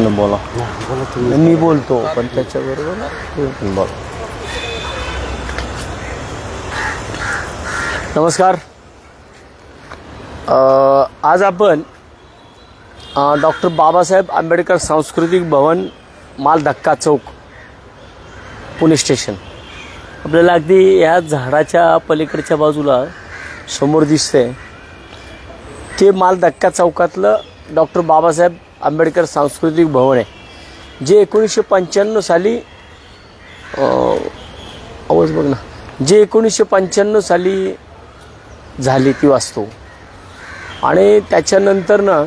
बोला. मी बोलतो पण त्याच्याबरोबर तुम्ही पण बोला. नमस्कार. आज आपण डॉक्टर बाबासाहेब आंबेडकर सांस्कृतिक भवन माल धक्का चौक पुणे स्टेशन, आपल्याला अगदी या झाडाच्या पलीकडच्या बाजूला समोर दिसते ते माल धक्का चौकातलं डॉक्टर बाबासाहेब आंबेडकर सांस्कृतिक भवन आहे, जे 1995 साली आवाज बघ ना, जे 1995 साली झाली ती वास्तू. आणि त्याच्यानंतर ना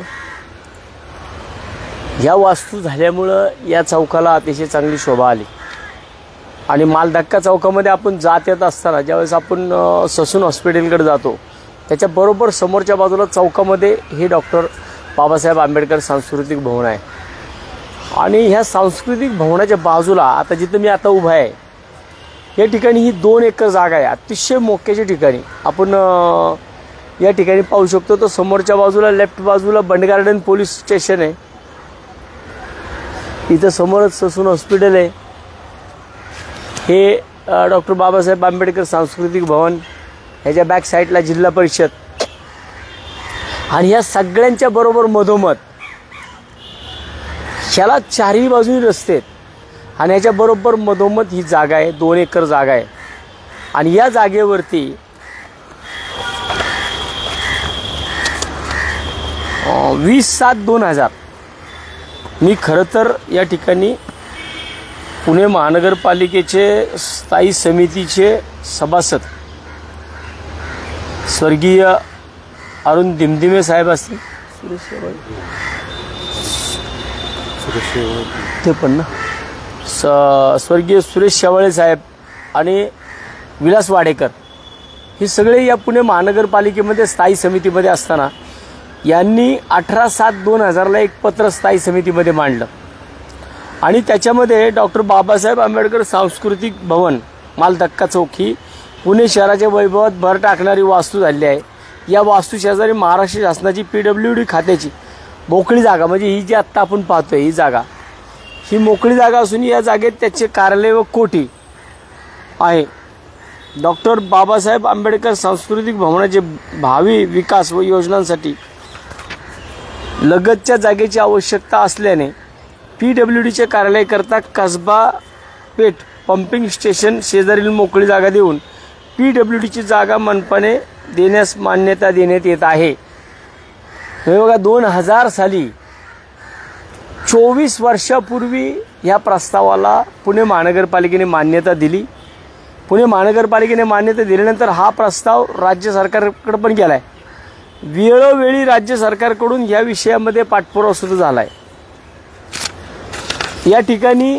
ह्या वास्तू झाल्यामुळं या चौकाला अतिशय चांगली शोभा आली. आणि मालधक्का चौकामध्ये आपण जात येत असताना ज्यावेळेस आपण ससून हॉस्पिटलकडे जातो त्याच्याबरोबर समोरच्या बाजूला चौकामध्ये हे डॉक्टर बाबासाहेब आंबेडकर सांस्कृतिक भवन आहे. आणि ह्या सांस्कृतिक भवनाच्या बाजूला आता जिथं मी आता उभा आहे या ठिकाणी ही 2 एकर जागा आहे, अतिशय मोक्याच्या ठिकाणी. आपण या ठिकाणी पाहू शकतो. तर समोरच्या बाजूला लेफ्ट बाजूला बंड गार्डन पोलीस स्टेशन आहे, इथं समोरच ससून हॉस्पिटल आहे. हे डॉक्टर बाबासाहेब आंबेडकर सांस्कृतिक भवन, ह्याच्या बॅक साईडला जिल्हा परिषद. आणि ह्या सगळ्यांच्या बरोबर मधोमध ह्याला चारही बाजूनी रस्ते आहेत आणि ह्याच्या बरोबर मधोमध ही जागा आहे, 2 एकर जागा आहे. आणि या जागेवरती 20/7/2000 मी खरं तर या ठिकाणी पुणे महानगरपालिकेचे स्थायी समितीचे सभासद स्वर्गीय अरुण दिमदिमे साहेब असतील, ते पण ना, स्वर्गीय सुरेश शेवाळे साहेब आणि विलास वाडेकर हे सगळे या पुणे महानगरपालिकेमध्ये स्थायी समितीमध्ये असताना यांनी 18/7/2000 एक पत्र स्थायी समितीमध्ये मांडलं. आणि त्याच्यामध्ये डॉक्टर बाबासाहेब आंबेडकर सांस्कृतिक भवन माल धक्का चौक ही पुणे शहराच्या वैभवात भर टाकणारी वास्तू झाली आहे. या वास्तू शेजारी महाराष्ट्र शासनाची PWD खात्याची मोकळी जागा, म्हणजे ही जी आत्ता आपण पाहतोय ही जागा, ही मोकळी जागा असून या जागेत त्याचे कार्यालय व कोठी आहे. डॉक्टर बाबासाहेब आंबेडकर सांस्कृतिक भवनाचे भावी विकास व योजनांसाठी लगतच्या जागेची आवश्यकता असल्याने PWDचे कार्यालय करता कसबा पेठ पंपिंग स्टेशन शेजारील मोकळी जागा देऊन PWDची जागा मनपाने देण्यास मान्यता देण्यात येत आहे. हे बघा, 2000 साली 24 वर्षापूर्वी या प्रस्तावाला पुणे महानगरपालिकेने मान्यता दिली. पुणे महानगरपालिकेने मान्यता दिल्यानंतर हा प्रस्ताव राज्य सरकारकडे पण गेला आहे. वेळोवेळी राज्य सरकारकडून या विषयामध्ये पाठपुरावा सुरू झाला आहे. या ठिकाणी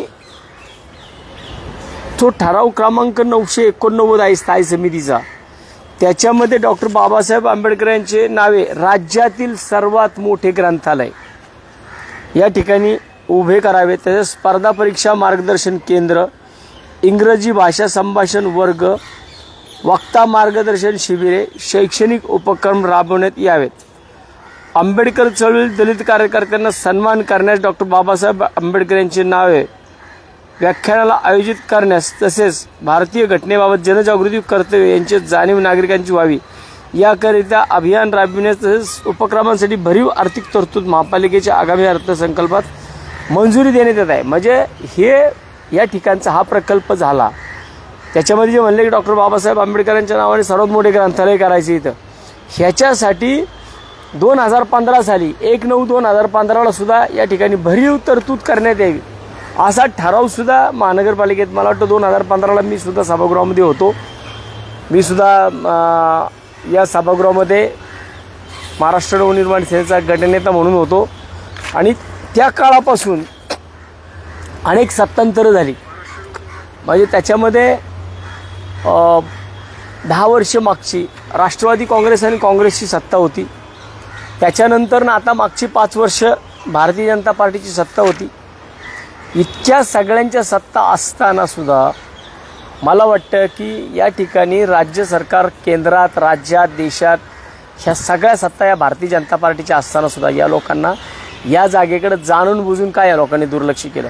तो ठराव क्रमांक 989 आहे स्थायी समितीचा, त्याच्यामध्ये डॉक्टर बाबासाहेब आंबेडकर यांचे नावे राज्यातील सर्वात मोठे ग्रंथालय या ठिकाणी उभे करावे. तसेच स्पर्धा परीक्षा मार्गदर्शन केंद्र, इंग्रजी भाषा संभाषण वर्ग, वक्ता मार्गदर्शन शिबिरे, शैक्षणिक उपक्रम राबवण्यात यावेत. आंबेडकर चळवळी दलित कार्यकर्त्यांना सन्मान करण्यास डॉक्टर बाबासाहेब आंबेडकर यांचे नावे व्याख्यानाला आयोजित करण्यास, तसेच भारतीय घटनेबाबत जनजागृती कर्तव्य यांची जाणीव नागरिकांची व्हावी याकरिता अभियान राबविण्यास, तसेच उपक्रमांसाठी भरीव आर्थिक तरतूद महापालिकेच्या आगामी अर्थसंकल्पात मंजुरी देण्यात येत आहे. म्हणजे हे या ठिकाणचा हा प्रकल्प झाला. त्याच्यामध्ये जे म्हणले की डॉक्टर बाबासाहेब आंबेडकरांच्या नावाने सर्वात मोठे ग्रंथालय करायचे इथं, ह्याच्यासाठी 2015 साली 1/9/2015 सुद्धा या ठिकाणी भरीव तरतूद करण्यात यावी असा ठराव सुद्धा महानगरपालिकेत, मला वाटतं 2015ला मी सुद्धा सभागृहामध्ये होतो. मी सुद्धा या सभागृहामध्ये महाराष्ट्र नवनिर्माण सेनेचा गटनेता म्हणून होतो. आणि त्या काळापासून अनेक सत्तांतरं झाली. म्हणजे त्याच्यामध्ये 10 वर्ष मागची राष्ट्रवादी काँग्रेस आणि काँग्रेसची सत्ता होती. त्याच्यानंतर ना आता मागची 5 वर्ष भारतीय जनता पार्टीची सत्ता होती. इतक्या सगळ्यांच्या सत्ता असताना सुद्धा मला वाटतं की या ठिकाणी राज्य सरकार, केंद्रात, राज्यात, देशात ह्या सगळ्या सत्ता या भारतीय जनता पार्टीच्या असताना सुद्धा या लोकांना या जागेकडे जाणून बुजून काय या लोकांनी दुर्लक्ष केलं.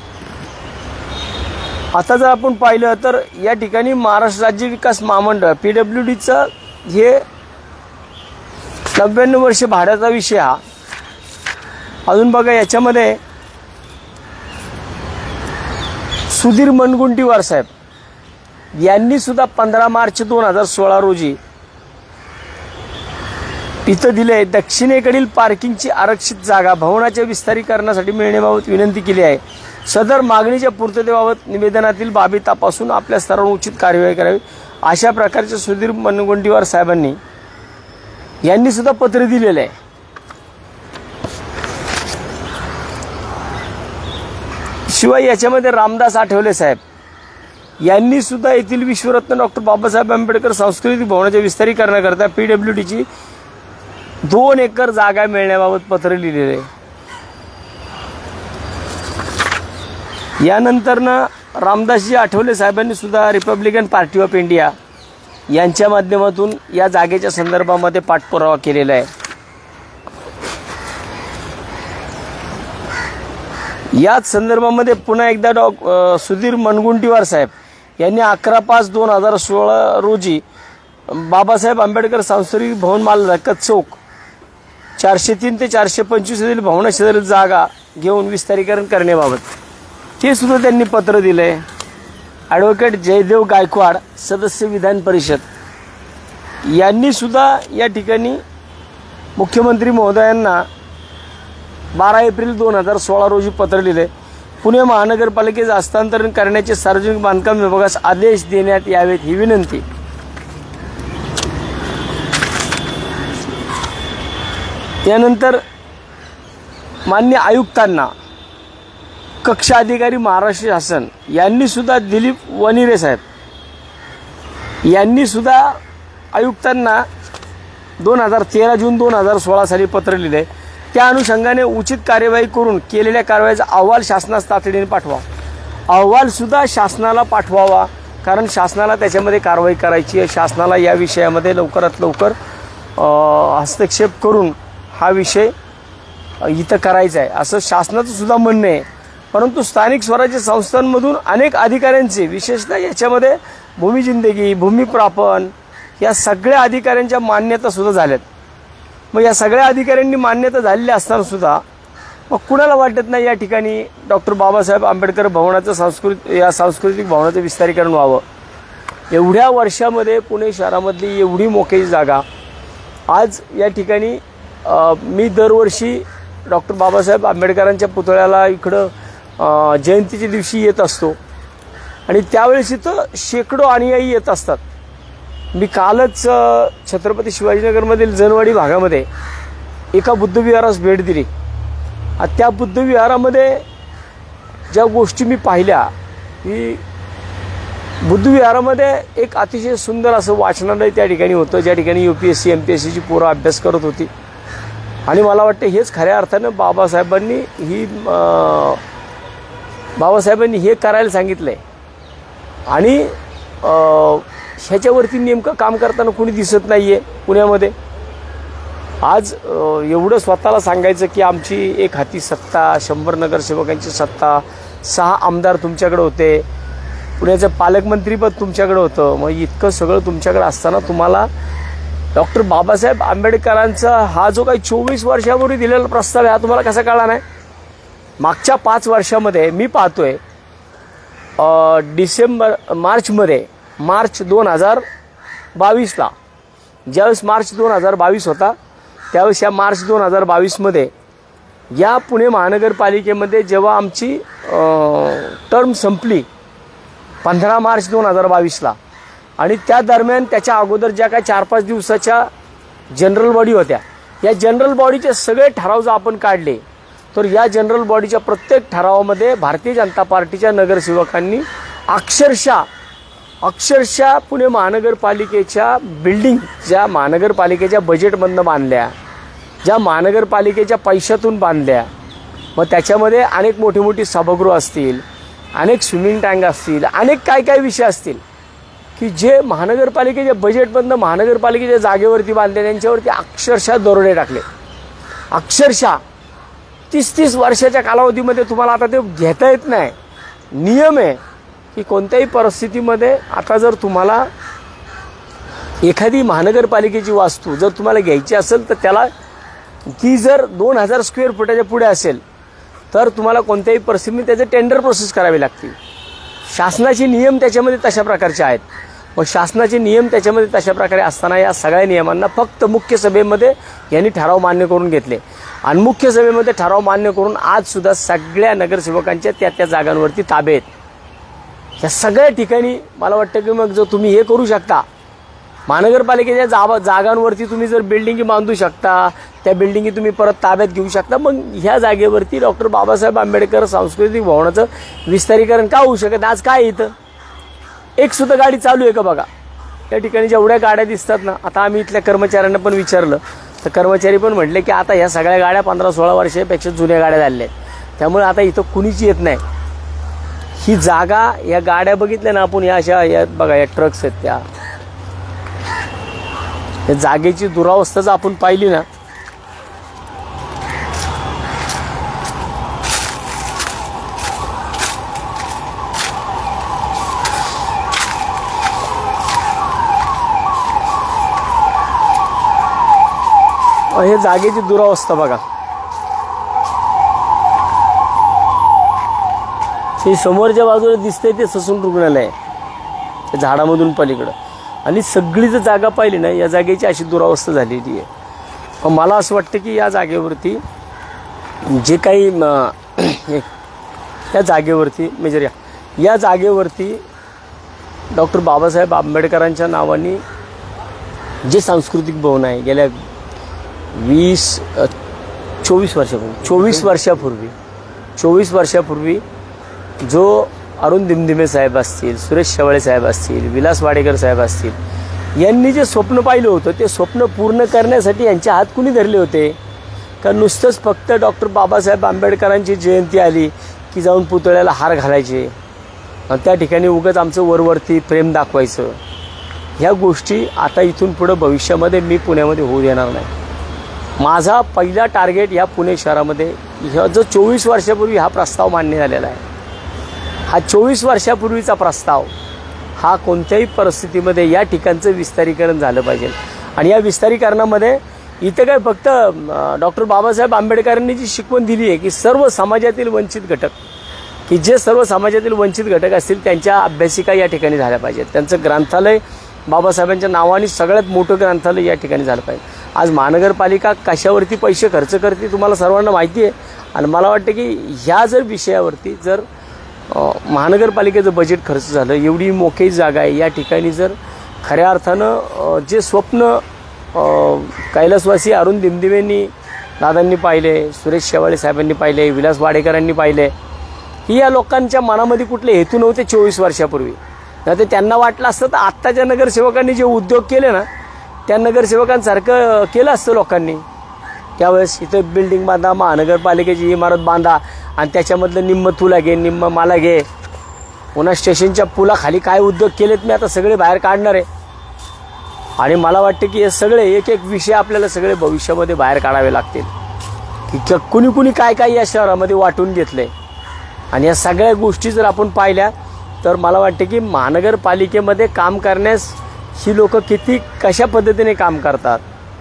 आता जर आपण पाहिलं तर या ठिकाणी महाराष्ट्र राज्य विकास महामंडळ PWDचं हे 99 वर्ष भाड्याचा विषय हा. अजून बघा याच्यामध्ये सुधीर मुनगंटीवार साहेब यांनी सुद्धा 15 मार्च 2016 रोजी इथं दिले दक्षिणेकडील पार्किंगची आरक्षित जागा भवनाच्या विस्तारीकरणासाठी मिळण्याबाबत विनंती केली आहे. सदर मागणीच्या पूर्ततेबाबत निवेदनातील बाबी तपासून आपल्या स्तरावर उचित कार्यवाही करावी अशा प्रकारचे सुधीर मुनगंटीवार साहेबांनी यांनी सुद्धा पत्र दिलेले आहे. शिवाय याच्यामध्ये रामदास आठवले साहेब यांनी सुद्धा येथील विश्वरत्न डॉक्टर बाबासाहेब आंबेडकर सांस्कृतिक भवनाच्या विस्तारीकरणाकरता PWDची 2 एकर जागा मिळण्याबाबत पत्र लिहिलेले आहे. यानंतर रामदासजी आठवले साहेबांनी सुद्धा रिपब्लिकन पार्टी ऑफ इंडिया यांच्या माध्यमातून या जागेच्या संदर्भामध्ये पाठपुरावा केलेला आहे. याच संदर्भामध्ये पुन्हा एकदा सुधीर मुनगंटीवार साहेब यांनी 11/5/2016 रोजी बाबासाहेब आंबेडकर सांस्कृतिक भवन माल रक्कत चौक 403 ते 425 येथील भवनाशेजारील जागा घेऊन विस्तारीकरण करण्याबाबत ते सुद्धा त्यांनी पत्र दिले. ॲडव्होकेट जयदेव गायकवाड सदस्य विधान परिषद यांनी सुद्धा या ठिकाणी मुख्यमंत्री महोदयांना 12 एप्रिल 2016 रोजी पत्र लिहिले. पुणे महानगरपालिकेचे हस्तांतरण करण्याचे सार्वजनिक बांधकाम विभागास आदेश देण्यात यावेत ही विनंती. त्यानंतर मान्य आयुक्तांना कक्ष अधिकारी महाराष्ट्र शासन यांनी सुद्धा दिलीप वनिरे साहेब यांनी सुद्धा आयुक्तांना 2013 जून 2016 साली पत्र लिहिले. त्या अनुषंगाने उचित कार्यवाही करून केलेल्या कारवाईचा अहवाल शासनास तातडीने पाठवा. अहवाल सुद्धा शासनाला पाठवावा कारण शासनाला त्याच्यामध्ये कारवाई करायची आहे. शासनाला या विषयामध्ये लवकरात लवकर हस्तक्षेप करून हा विषय इथं करायचा आहे असं शासनाचं सुद्धा म्हणणं आहे. परंतु स्थानिक स्वराज्य संस्थांमधून अनेक अधिकाऱ्यांचे विशेषतः याच्यामध्ये भूमी जिंदगी भूमी प्रापण या सगळ्या अधिकाऱ्यांच्या मान्यता सुद्धा झाल्यात. मग या सगळ्या अधिकाऱ्यांनी मान्यता झालेल्या असताना सुद्धा मग कुणाला वाटत नाही या ठिकाणी डॉक्टर बाबासाहेब आंबेडकर भवनाचं सांस्कृतिक भवनाचं विस्तारीकरण व्हावं. एवढ्या वर्षामध्ये पुणे शहरामधली एवढी मोठी जागा आज या ठिकाणी मी दरवर्षी डॉक्टर बाबासाहेब आंबेडकरांच्या पुतळ्याला इकडं जयंतीच्या दिवशी येत असतो आणि त्यावेळेस इथं शेकडो अनुयायी येत असतात. मी कालच छत्रपती शिवाजीनगरमधील जनवाडी भागामध्ये एका बुद्धविहारास भेट दिली. त्या बुद्धविहारामध्ये ज्या गोष्टी मी पाहिल्या की बुद्धविहारामध्ये एक अतिशय सुंदर असं वाचनालय त्या ठिकाणी होतं ज्या ठिकाणी UPSC MPSCची पोरं अभ्यास करत होती. आणि मला वाटतं हेच खऱ्या अर्थानं बाबासाहेबांनी हे करायला सांगितलं आहे. आणि ह्याच्यावरती नेमकं काम करताना कोणी दिसत नाही आहे पुण्यामध्ये. आज एवढं स्वतःला सांगायचं की आमची एक हाती सत्ता 100 नगरसेवकांची सत्ता 6 आमदार तुमच्याकडे होते पुण्याचं पालकमंत्रीपद तुमच्याकडे होतं. मग इतकं सगळं तुमच्याकडे असताना तुम्हाला डॉक्टर बाबासाहेब आंबेडकरांचा हा जो काही 24 वर्षापूर्वी दिलेला प्रस्ताव आहे हा तुम्हाला कसा कळला नाही. मागच्या 5 वर्षामध्ये मी पाहतोय मार्च 2022ला ज्यावेळेस मार्च 2022 होता त्यावेळेस या मार्च 2022मध्ये या पुणे महानगरपालिकेमध्ये जेव्हा आमची टर्म संपली 15 मार्च 2022ला आणि त्या दरम्यान त्याच्या अगोदर ज्या काही 4-5 दिवसाच्या जनरल बॉडी होत्या या जनरल बॉडीचे सगळे ठराव जर आपण काढले तर या जनरल बॉडीच्या प्रत्येक ठरावामध्ये भारतीय जनता पार्टीच्या नगरसेवकांनी अक्षरशः पुणे महानगरपालिकेच्या बिल्डिंग ज्या महानगरपालिकेच्या बजेटमधनं बांधल्या ज्या महानगरपालिकेच्या पैशातून बांधल्या मग त्याच्यामध्ये अनेक मोठी मोठी सभागृह असतील अनेक स्विमिंग टँक असतील अनेक काय विषय असतील की जे महानगरपालिकेच्या बजेटमधनं महानगरपालिकेच्या जागेवरती बांधले त्यांच्यावरती अक्षरशः दरोडे टाकले. अक्षरशः 30-30 वर्षाच्या कालावधीमध्ये तुम्हाला आता ते घेता येत नाही. नियम आहे की कोणत्याही परिस्थितीमध्ये आता जर तुम्हाला एखादी महानगरपालिकेची वास्तू जर तुम्हाला घ्यायची असेल तर त्याला ती जर 2000 स्क्वेअर फुटाच्या पुढे असेल तर तुम्हाला कोणत्याही परिस्थितीमध्ये त्याचे टेंडर प्रोसेस करावी लागते. शासनाचे नियम त्याच्यामध्ये तशा प्रकारचे आहेत. मग शासनाचे नियम त्याच्यामध्ये तशा प्रकारे असताना या सगळ्या नियमांना फक्त मुख्य सभेमध्ये यांनी ठराव मान्य करून घेतले आणि मुख्य सभेमध्ये ठराव मान्य करून आजसुद्धा सगळ्या नगरसेवकांच्या त्या जागांवरती ताबे आहेत. या सगळ्या ठिकाणी मला वाटतं की मग जो तुम्ही हे करू शकता महानगरपालिकेच्या जागांवरती तुम्ही जर बिल्डिंगी बांधू शकता, त्या बिल्डिंगी तुम्ही परत ताब्यात घेऊ शकता. मग ह्या जागेवरती डॉक्टर बाबासाहेब आंबेडकर सांस्कृतिक भवनाचं विस्तारीकरण का होऊ शकत? आज काय इथं एक सुद्धा गाडी चालू आहे का बघा. त्या ठिकाणी जेवढ्या गाड्या दिसतात ना, आता आम्ही इथल्या कर्मचाऱ्यांना पण विचारलं तर कर्मचारी पण म्हटले की आता ह्या सगळ्या गाड्या 15-16 वर्षापेक्षा जुन्या गाड्या झाल्या आहेत, त्यामुळे आता इथं कुणीच येत नाही. ही जागा या गाड्या बघितल्या ना आपण, या अशा या बघा या ट्रक्स आहेत त्या जागेची दुरावस्था जर आपण पाहिली ना, हे जागेची दुरावस्था बघा. हे समोरच्या बाजूला दिसतंय ते ससून रुग्णालय आहे झाडामधून पलीकडं, आणि सगळी जर जागा पाहिली ना या जागेची अशी दुरावस्था झालेली आहे. पण मला असं वाटतं की या जागेवरती जे काही या जागेवरती मेजर या जागेवरती डॉक्टर बाबासाहेब आंबेडकरांच्या नावाने जे सांस्कृतिक भवन आहे गेल्या 24 वर्षापूर्वी जो अरुण दिमदिमे साहेब असतील, सुरेश शेवाळे साहेब असतील, विलास वाडेकर साहेब असतील यांनी जे स्वप्न पाहिलं होतं ते स्वप्न पूर्ण करण्यासाठी यांच्या हात कुणी धरले होते का? नुसतंच फक्त डॉक्टर बाबासाहेब आंबेडकरांची जयंती आली की जाऊन पुतळ्याला हार घालायचे आणि त्या ठिकाणी उगाच आमचं वरवरती प्रेम दाखवायचं. ह्या गोष्टी आता इथून पुढं भविष्यामध्ये मी पुण्यामध्ये होऊ देणार नाही. माझा पहिला टार्गेट या पुणे शहरामध्ये ह्या जो 24 वर्षापूर्वी हा प्रस्ताव मान्य झालेला आहे, हा 24 वर्षापूर्वीचा प्रस्ताव हा कोणत्याही परिस्थितीमध्ये या ठिकाणचं विस्तारीकरण झालं पाहिजे. आणि या विस्तारीकरणामध्ये इथं काय फक्त डॉक्टर बाबासाहेब आंबेडकरांनी जी शिकवण दिली आहे की सर्व समाजातील वंचित घटक, की जे सर्व समाजातील वंचित घटक असतील त्यांच्या अभ्यासिका या ठिकाणी झाल्या पाहिजेत. त्यांचं ग्रंथालय बाबासाहेबांच्या नावाने सगळ्यात मोठं ग्रंथालय या ठिकाणी झालं पाहिजे. आज महानगरपालिका कशावरती पैसे खर्च करते तुम्हाला सर्वांना माहिती आहे. आणि मला वाटतं की ह्या जर विषयावरती जर महानगरपालिकेचं बजेट खर्च झालं, एवढी मोठी जागा आहे या ठिकाणी, जर खऱ्या अर्थानं जे स्वप्न कैलासवासी अरुण दिमदिमेंनी दादांनी पाहिले, सुरेश शेवाळे साहेबांनी पाहिले, विलास वाडेकरांनी पाहिले, ही या लोकांच्या मनामध्ये कुठले हेतू नव्हते 24 वर्षापूर्वी. नाही तर त्यांना वाटलं असतं तर आत्ताच्या नगरसेवकांनी जे उद्योग केले ना त्या नगरसेवकांसारखं केलं असतं लोकांनी. त्यावेळेस इथं बिल्डिंग बांधा, महानगरपालिकेची इमारत बांधा आणि त्याच्यामधलं निम्म तुला घे निम्म मला घे. पुन्हा स्टेशनच्या पुलाखाली काय उद्योग केलेत मी आता सगळे बाहेर काढणार आहे. आणि मला वाटतं की हे सगळे एक एक विषय आपल्याला सगळे भविष्यामध्ये बाहेर काढावे लागतील की कुणी कुणी काय काय या शहरामध्ये वाटून घेतलंय. आणि या सगळ्या गोष्टी जर आपण पाहिल्या तर मला वाटतं की महानगरपालिकेमध्ये काम करण्यास ही लोक किती कशा पद्धतीने काम करतात,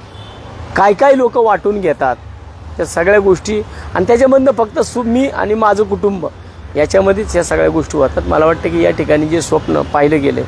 काय काय लोक वाटून घेतात, त्या सगळ्या गोष्टी आणि त्याच्यामधनं फक्त मी आणि माझं कुटुंब याच्यामध्येच या सगळ्या गोष्टी होतात. मला वाटतं की या ठिकाणी जे स्वप्न पाहिलं गेले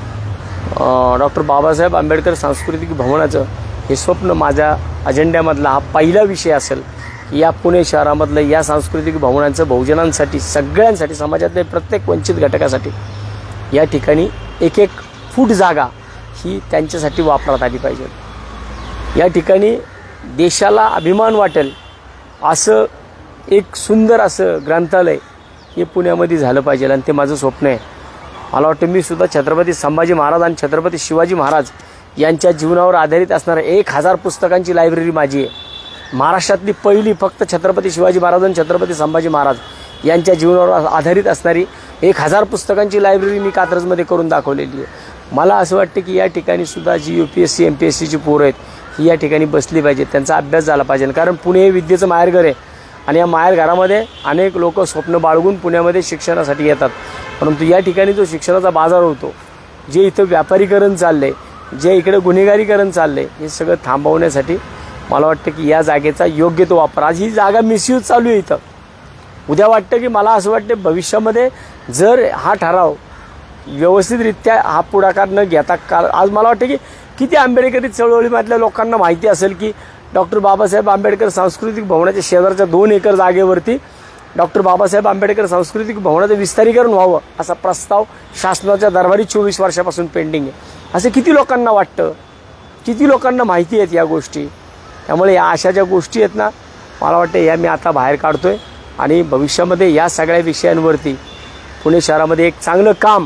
डॉक्टर बाबासाहेब आंबेडकर सांस्कृतिक भवनाचं, हे स्वप्न माझ्या अजेंड्यामधला हा पहिला विषय असेल की या पुणे शहरामधलं या सांस्कृतिक भवनांचं बहुजनांसाठी, सगळ्यांसाठी, समाजातल्या प्रत्येक वंचित घटकासाठी या ठिकाणी एक एक फूट जागा ही त्यांच्यासाठी वापरात आली पाहिजे. या ठिकाणी देशाला अभिमान वाटेल असं एक सुंदर असं ग्रंथालय हे पुण्यामध्ये झालं पाहिजे आणि ते माझं स्वप्न आहे. मला वाटतं मी सुद्धा छत्रपती संभाजी महाराज आणि छत्रपती शिवाजी महाराज यांच्या जीवनावर आधारित असणाऱ्या 1000 पुस्तकांची लायब्ररी माझी आहे. महाराष्ट्रातली पहिली फक्त छत्रपती शिवाजी महाराज आणि छत्रपती संभाजी महाराज यांच्या जीवनावर आधारित असणारी 1000 पुस्तकांची लायब्ररी मी कात्रजमध्ये करून दाखवलेली आहे. मला असं वाटतं की या ठिकाणी सुद्धा जी UPSC MPSCची पोरं आहेत ही या ठिकाणी बसली पाहिजेत, त्यांचा अभ्यास झाला पाहिजे. कारण पुणे हे विद्येचं माहेरघर आहे आणि या माहेर घरामध्ये अनेक लोक स्वप्न बाळगून पुण्यामध्ये शिक्षणासाठी येतात, परंतु या ठिकाणी जो शिक्षणाचा बाजार होतो, जे इथं व्यापारीकरण चाललं आहे, जे इकडे गुन्हेगारीकरण चाललं आहे, हे सगळं थांबवण्यासाठी मला वाटतं की या जागेचा योग्य तो वापर. आज ही जागा मिसयूज चालू आहे इथं. उद्या वाटतं की मला असं वाटतं भविष्यामध्ये जर हा ठराव व्यवस्थितरित्या हा पुढाकार न घेता, आज मला वाटतं की किती आंबेडकरी चळवळीमधल्या लोकांना माहिती असेल की डॉक्टर बाबासाहेब आंबेडकर सांस्कृतिक भवनाच्या शेजारच्या 2 एकर जागेवरती डॉक्टर बाबासाहेब आंबेडकर सांस्कृतिक भवनाचं विस्तारीकरण व्हावं असा प्रस्ताव शासनाच्या दरबारी 24 वर्षापासून पेंडिंग आहे. असं किती लोकांना वाटतं, किती लोकांना माहिती आहेत या गोष्टी. त्यामुळे या अशा ज्या गोष्टी आहेत ना, मला वाटतं या मी आता बाहेर काढतोय आणि भविष्यामध्ये या सगळ्या विषयांवरती पुणे शहरामध्ये एक चांगलं काम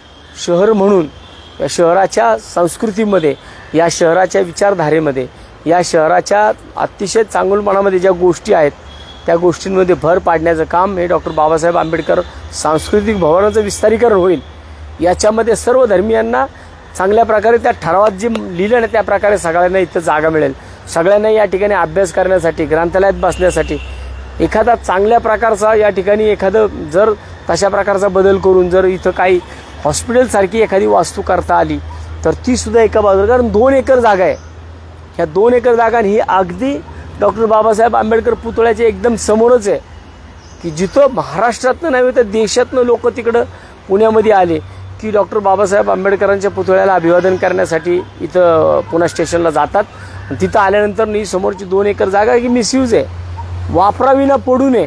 शहर म्हणून या शहराच्या संस्कृतीमध्ये, या शहराच्या विचारधारेमध्ये, या शहराच्या अतिशय चांगुलपणामध्ये ज्या गोष्टी आहेत त्या गोष्टींमध्ये भर पाडण्याचं काम हे डॉक्टर बाबासाहेब आंबेडकर सांस्कृतिक भवनाचं विस्तारीकरण होईल. याच्यामध्ये सर्व धर्मियांना चांगल्या प्रकारे त्या ठरावात जे लिहिलं ना त्या प्रकारे सगळ्यांना इथं जागा मिळेल. सगळ्यांना या ठिकाणी अभ्यास करण्यासाठी, ग्रंथालयात बसण्यासाठी एखादा चांगल्या प्रकारचा या ठिकाणी एखादं जर तशा प्रकारचा बदल करून जर इथं काही हॉस्पिटलसारखी एखादी वास्तू करता आली तर ती सुद्धा एका बाजूला, कारण 2 एकर जागा आहे. ह्या 2 एकर जागा ही अगदी डॉक्टर बाबासाहेब आंबेडकर पुतळ्याच्या एकदम समोरच आहे की जिथं महाराष्ट्रातनं नव्हे तर देशातनं लोक तिकडं पुण्यामध्ये आले की डॉक्टर बाबासाहेब आंबेडकरांच्या पुतळ्याला अभिवादन करण्यासाठी इथं पुणे स्टेशनला जातात. तिथं आल्यानंतर ही समोरची 2 एकर जागा की मिसयूज आहे, वापरावी ना पडू नये.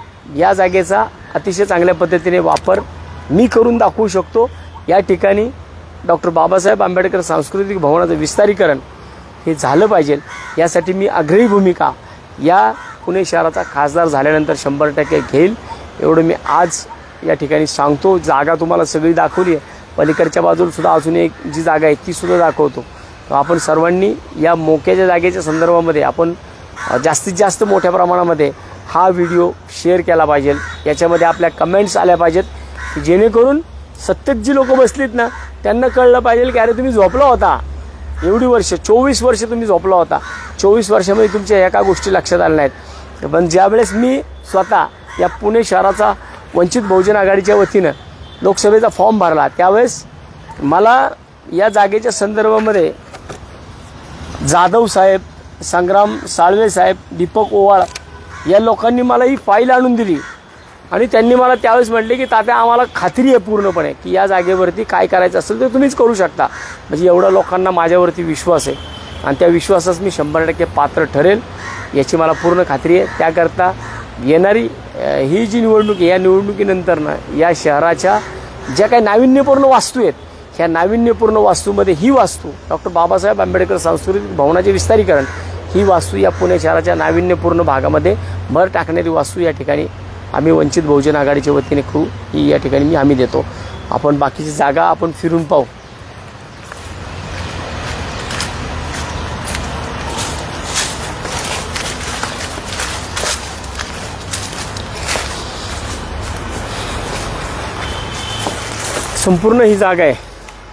या जागेचा अतिशय चांगल्या पद्धतीने वापर मी करून दाखवू शकतो. या ठिकाणी डॉक्टर बाबासाहेब आंबेडकर सांस्कृतिक भवनाचं विस्तारीकरण हे झालं पाहिजे. यासाठी मी आग्रही भूमिका या पुणे शहराचा खासदार झाल्यानंतर 100% घेईल, एवढं मी आज या ठिकाणी सांगतो. जागा तुम्हाला सगळी दाखवली आहे, पलीकडच्या बाजूला सुद्धा अजून एक जी जागा आहे ती सुद्धा दाखवतो. आपण सर्वांनी या मोक्याच्या जागेच्या संदर्भामध्ये आपण जास्तीत जास्त मोठ्या प्रमाणामध्ये हा व्हिडिओ शेअर केला पाहिजे. याच्यामध्ये आपल्या कमेंट्स आल्या पाहिजेत की जेणेकरून सत्तेत जी लोक बसलीत ना त्यांना कळलं पाहिजे की अरे तुम्ही झोपला होता एवढी वर्ष, 24 वर्ष तुम्ही झोपला होता. 24 वर्षामध्ये तुमच्या एका गोष्टी लक्षात आल्या नाहीत. पण ज्यावेळेस मी स्वतः या पुणे शहराचा वंचित बहुजन आघाडीच्या वतीनं लोकसभेचा फॉर्म भरला त्यावेळेस मला या जागेच्या संदर्भामध्ये जाधव साहेब, संग्राम साळवे साहेब, दीपक ओवाळ या लोकांनी मला ही फाईल आणून दिली आणि त्यांनी मला त्यावेळेस म्हटले की तात्या आम्हाला खात्री आहे पूर्णपणे की या जागेवरती काय करायचं असेल तर तुम्हीच करू शकता. म्हणजे एवढ्या लोकांना माझ्यावरती विश्वास आहे आणि त्या विश्वासास मी 100% पात्र ठरेल याची मला पूर्ण खात्री आहे. त्याकरता येणारी ही जी निवडणूक आहे या निवडणुकीनंतर ना या शहराच्या ज्या काही नाविन्यपूर्ण वास्तू आहेत ह्या नाविन्यपूर्ण वास्तूमध्ये ही वास्तू डॉक्टर बाबासाहेब आंबेडकर सांस्कृतिक भवनाचे विस्तारीकरण ही वास्तू या पुणे शहराच्या नाविन्यपूर्ण भागामध्ये भर टाकणारी वास्तू या ठिकाणी आम्ही वंचित बहुजन आघाडीच्या वतीने करू ही या ठिकाणी मी हमी देतो. आपण बाकीची जागा आपण फिरून पाहू. संपूर्ण ही जागा आहे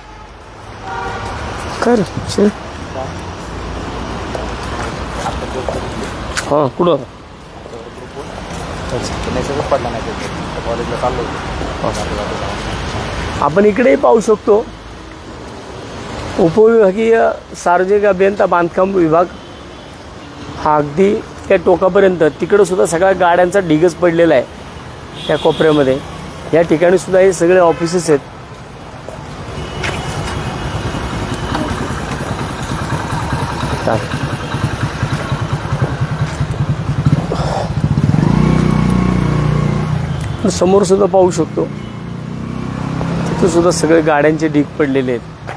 कर हां कुठं आपण इकडेही पाहू शकतो. उपविभागीय सार्वजनिक अभियंता बांधकाम विभाग हा अगदी त्या टोकापर्यंत तिकडं सुद्धा सगळ्या गाड्यांचा ढिगच पडलेला आहे. त्या कोपऱ्यामध्ये या ठिकाणी सुद्धा हे सगळे ऑफिसेस आहेत. समोर सुद्धा पाहू शकतो तिथं सुद्धा सगळे गाड्यांचे ढीग पडलेले आहेत.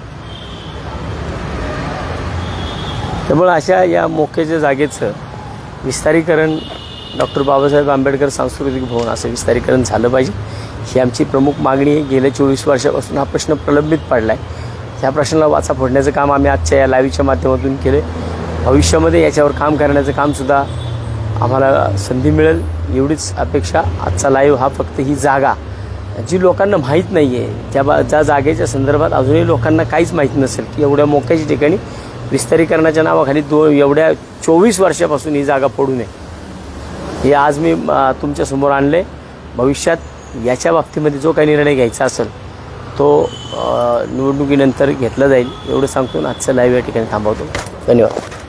त्यामुळे अशा या मोक्याच्या जागेचं विस्तारीकरण डॉक्टर बाबासाहेब आंबेडकर सांस्कृतिक भवन असं विस्तारीकरण झालं पाहिजे ही आमची प्रमुख मागणी आहे. गेल्या 24 वर्षापासून हा प्रश्न प्रलंबित पडला आहे. ह्या प्रश्नाला वाचा फोडण्याचं काम आम्ही आजच्या या लाईव्हच्या माध्यमातून केले. भविष्यामध्ये याच्यावर काम करण्याचं कामसुद्धा आम्हाला संधी मिळेल एवढीच अपेक्षा. आजचा लाईव्ह हा फक्त ही जागा जी लोकांना माहीत नाही आहे ज्या जागेच्या संदर्भात अजूनही लोकांना काहीच माहीत नसेल की एवढ्या मोक्याच्या ठिकाणी विस्तारीकरणाच्या नावाखाली एवढ्या 24 वर्षापासून ही जागा पडू नये. हे आज मी तुमच्यासमोर आणले. भविष्यात याच्या बाबतीमध्ये जो काही निर्णय घ्यायचा असेल तो निवडणुकीनंतर घेतला जाईल एवढं सांगतो. आजचं लाईव्ह या ठिकाणी थांबवतो. धन्यवाद.